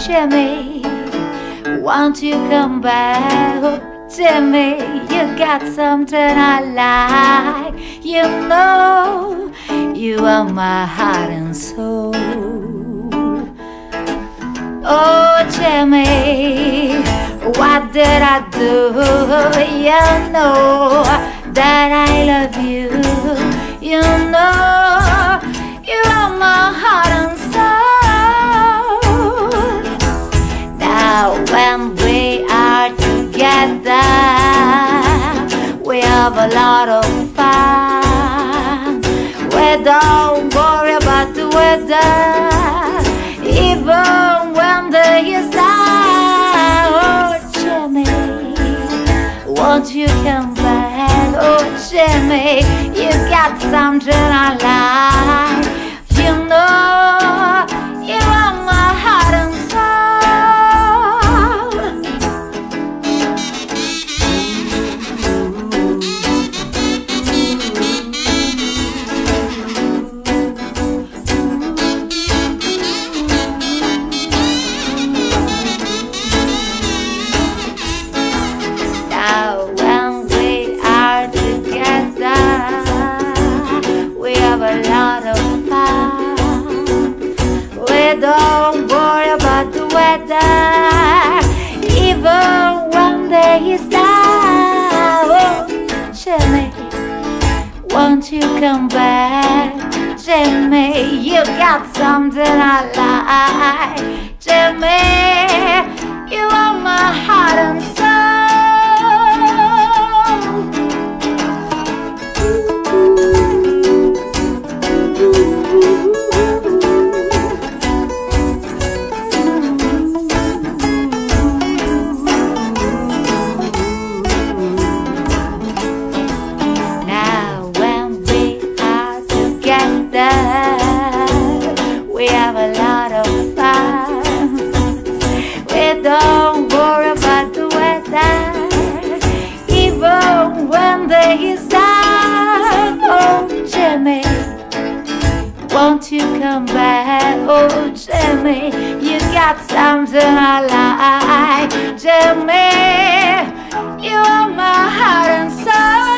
Jimmy, won't you come back? Oh, Jimmy, you got something I like. You know, you are my heart and soul. Oh, Jimmy, what did I do? You know that I love you. You know, you are my heart and soul. Now when we are together, we have a lot of fun. We don't worry about the weather, even when the years die. Oh, Jimmy, won't you come back? Oh, Jimmy, you got something I like. You know, you are my heart and don't worry about the weather, even when the years die. Oh, Jimmy, won't you come back? Jimmy, you got something I like. Jimmy, you are my heart and soul. We have a lot of fun. We don't worry about the weather, even when the years die. Oh, Jimmy, won't you come back? Oh, Jimmy, you got something I like. Jimmy, you are my heart and soul.